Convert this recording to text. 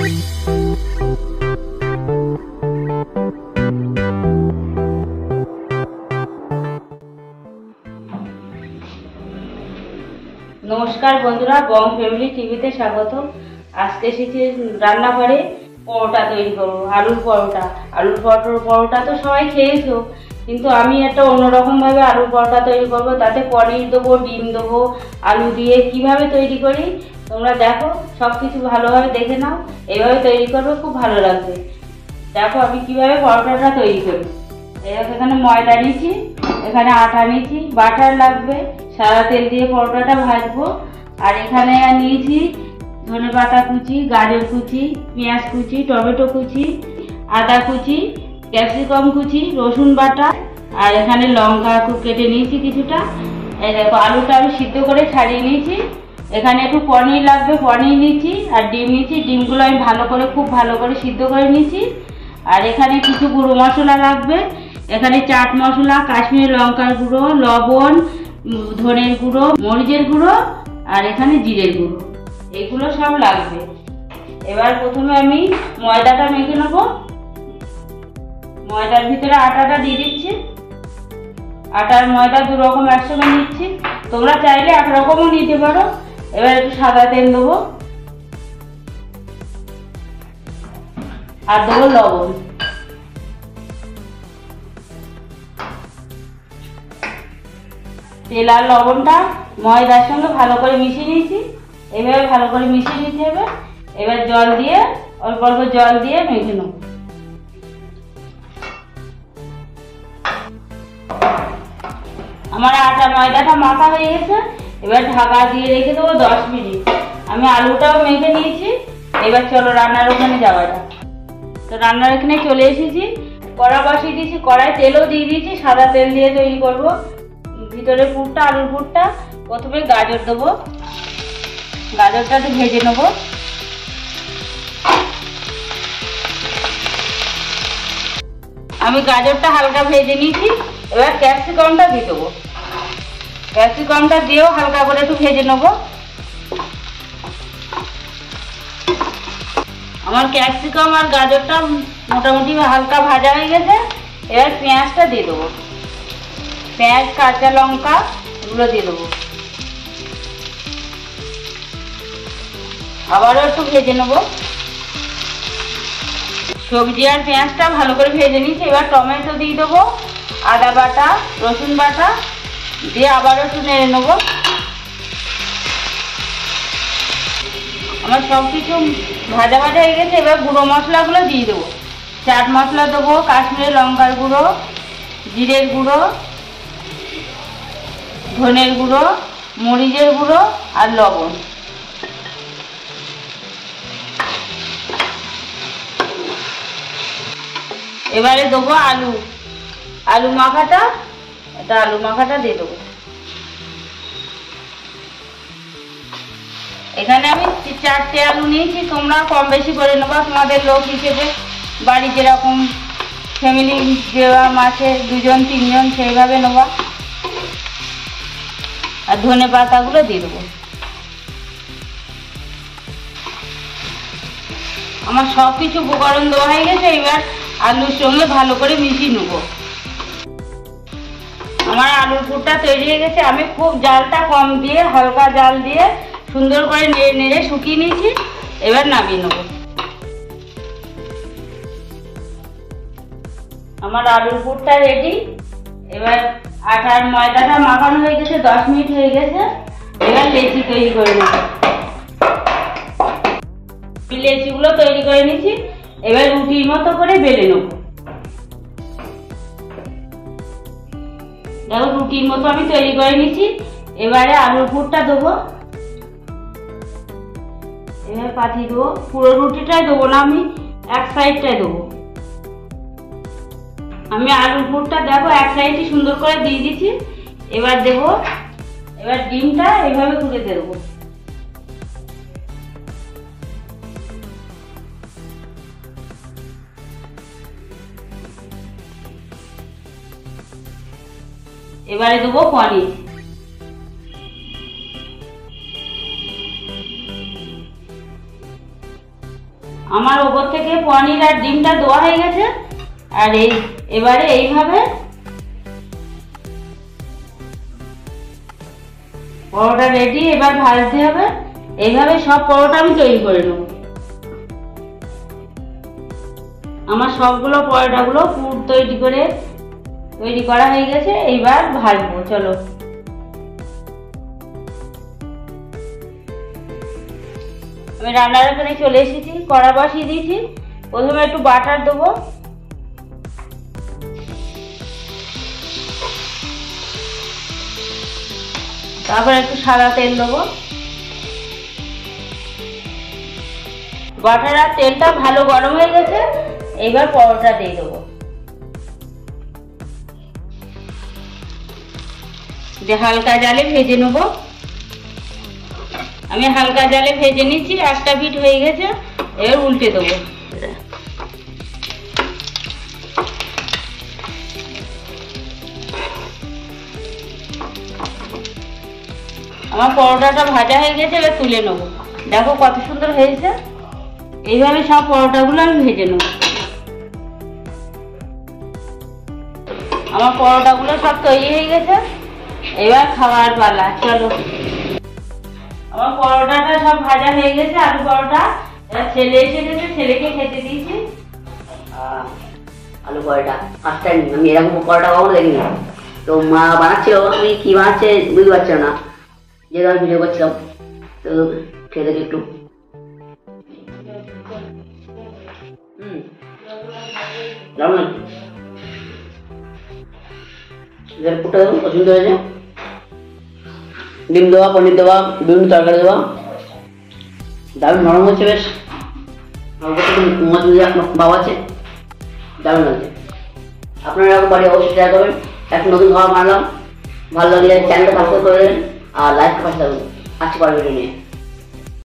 नमस्कार बंधुरा, बम फैमिली टीवीते स्वागत। आज के एसेছি রান্নাঘরে পরোটা তৈরি করব। আলুর পরোটা তো সবাই খেয়েছো, কিন্তু আমি একটা অন্যরকম ভাবে আলুর পরোটা তৈরি করব। তাতে পনির দেবো, ডিম দেবো, আলু দিয়ে কিভাবে তৈরি করি তোমরা দেখো, সবকিছু ভালোভাবে দেখে নাও। এইভাবে তৈরি করবে, খুব ভালো লাগবে। দেখো আমি কিভাবে পরোটাটা তৈরি করি। এখানে ময়দা নিয়েছি, এখানে আটা নিয়েছি, বাটার লাগবে, সাদা তেল দিয়ে পরোটাটা ভাজবো। আর এখানে নিয়েছি ধনেপাতা কুচি, গাজর কুচি, পেঁয়াজ কুচি, টমেটো কুচি, আদা কুচি, ক্যাপসিকাম কুচি, রসুন বাটা, আর এখানে লঙ্কা কেটে নিয়েছি কিছুটা। এই দেখো আলুটা আমি সিদ্ধ করে ছাড়িয়ে নিয়েছি। এখানে একটু পনির লাগবে, পনির নিয়েছি, আর ডিম নিয়েছি। ডিমগুলো আমি খুব ভালো করে সিদ্ধ করে নিয়েছি। আর এখানে কিছু গুঁড়ো মশলা লাগবে। এখানে চাট মশলা, কাশ্মীরি লঙ্কার গুঁড়ো, লবণ, ধনের গুঁড়ো, মরিচের গুঁড়ো, আর এখানে জিরের গুঁড়ো, এগুলো সব লাগবে। এবার প্রথমে আমি ময়দাটা মেখে নেব। ময়দার ভিতরে আটাটা দিয়ে দিচ্ছি। আটার ময়দা দু রকম একসঙ্গে নিচ্ছি, তোমরা চাইলে এক রকমও নিতে পারো। এবার একটু সাদা তেল দেবো, আর দেবো লবণ। তেল আর লবণটা ময়দার সঙ্গে ভালো করে মিশিয়ে নিয়েছি। এভাবে ভালো করে মিশিয়ে নিতে হবে। এবার জল দিয়ে, অল্প অল্প জল দিয়ে মেখে নেব। আমার আটা ময়দাটা মাখা হয়ে গেছে। এবার ঢাকা দিয়ে রেখে দেবো 10 মিনিট। আমি আলুটাও মেখে নিয়েছি। এবার চলো রান্নার ওখানে যাওয়া যাক। তো রান্নার এখানে চলে এসেছি। কড়া বসিয়ে দিয়েছি, কড়ায় তেলও দিয়ে দিয়েছি। সাদা তেল দিয়ে তৈরি করবো ভিতরে পুরটা, আলুর পুরটা। প্রথমে গাজর দেবো, গাজরটা একটু ভেজে নেব। আমি গাজরটা হালকা ভেজে নিয়েছি। এবার ক্যাপসিকামটা দিয়ে দেবো। ক্যাপসিকামটা দিয়েও হালকা করে একটু ভেজে নেব। আমার ক্যাপসিকাম আর গাজরটা মোটামুটি হালকা ভাজা হয়ে গেছে। এবার পেঁয়াজটা দিয়ে দেবো। পেঁয়াজ, কাঁচা লঙ্কা এগুলো দিয়ে দেবো। আবারও একটু ভেজে নেব। সবজি আর পেঁয়াজটা ভালো করে ভেজে নিয়েছি। এবার টমেটো দিয়ে দেবো, আদা বাটা, রসুন বাটা দিয়ে আবারও একটু নেড়ে নেব। আমার সব কিছু ভাজা ভাজা হয়ে গেছে। এবার গুঁড়ো মশলাগুলো দিয়ে দেবো। চাট মশলা দেবো, কাশ্মীরি লঙ্কার গুঁড়ো, জিরের গুঁড়ো, ধনের গুঁড়ো, মরিচের গুঁড়ো, আর লবণ। এবারে দেবো আলু মাখাটা। এটা আলু মাখাটা দিয়ে দেবো। এখানে আমি 4টে আলু নিয়েছি। তোমরা কম বেশি করে নেবা তোমাদের লোক হিসেবে, বাড়ি যেরকম ফ্যামিলি যেরকম আছে, 2 জন 3 জন সেইভাবে নেবা। আর ধনে পাতাগুলো দিয়ে দেবো। আমার সব কিছু উপকরণ দেওয়া হয়ে গেছে। এবার আলুর সঙ্গে ভালো করে মিশিয়ে নেব। আমার আলুর পুরটা তৈরি হয়ে গেছে। আমি খুব জালটা কম দিয়ে, হালকা জাল দিয়ে সুন্দর করে নেড়ে নেড়ে শুকিয়ে নিয়েছি। এবার নামিয়ে নেব। আমার আলুর পুরটা রেডি। এবার আটার ময়দাটা মাখানো হয়ে গেছে, 10 মিনিট হয়ে গেছে। এবার লেচি তৈরি করে নেব। লেচিগুলো তৈরি করে নিয়েছি। এবার রুটির মতো করে বেলে নেব। দেখো রুটির মতো আমি তৈরি করে নিয়েছি। এবারে আলুর পুরটা দেবো। এবার পাঠিয়ে দেবো। পুরো রুটিটাই দেবো না, আমি এক সাইডটাই দেবো। আমি আলুর পুরটা দেখো এক সাইডে সুন্দর করে দিয়ে দিচ্ছি। এবার দেবো। এবার ডিমটা এইভাবে তুলে দেবো। এবারে দেবো পনির। আমার ওপর থেকে পনির আর ডিমটা দেওয়া হয়ে গেছে। আর এবারে এইভাবে পরোটা রেডি। এবার ভাজতে হবে। এইভাবে সব পরোটা আমি তৈরি করে নেব। আমার সবগুলো পরোটাগুলো পুর তৈরি করা হয়ে গেছে। এইবার ভাজবো, চলো। আমি রান্নার এখানে চলে এসেছি, কড়া বসিয়ে দিয়েছি। প্রথমে একটু বাটার দেবো, তারপর একটু সাদা তেল দেবো। বাটার আর তেলটা ভালো গরম হয়ে গেছে। এইবার পরোটা দিয়ে দেবো, দিয়ে হালকা জালে ভেজে নেব। আমি হালকা জালে ভেজে নিচ্ছি, একটা পিঠ হয়ে গেছে। এবার উল্টে দেবো। আমার পরোটাটা ভাজা হয়ে গেছে, এবার তুলে নেব। দেখো কত সুন্দর হয়েছে। এইভাবে সব পরোটাগুলো আমি ভেজে নেব। আমার পরোটাগুলো সব তৈরি হয়ে গেছে। এবার খাওয়ার পালা, চলো। আমার পরোটাটা সব ভাজা হয়ে গেছে, আলু পরোটা। এবার ছেলে এসে গেছে, ছেলেকে খেতে দিয়েছি। আলু পরোটা ফার্স্ট টাইম আমি এরকম পরোটা কখনো দেখিনি। তো মা বানাচ্ছিল, আমি কি বানাচ্ছে বুঝতে পারছিল না, যেহেতু আমি ভিডিও করছিলাম। তো খেয়ে দেখি একটু। দারুণ পুরোটা পছন্দ হয়েছে। ডিম দেওয়া, পনির দেওয়া, বিভিন্ন তরকারি দেওয়া, দারুণ নরম হচ্ছে। বেশ ভাব আছে, দারুণ লাগছে। আপনারা বাড়ি অবশ্যই ট্রাই করবেন। একটা নতুন খাবার বানালাম, ভালো লাগলে চ্যানেলটা সাবস্ক্রাইব করে দেবেন আর লাইক পাশে থাকবেন। আজকে পরের ভিডিও নিয়ে।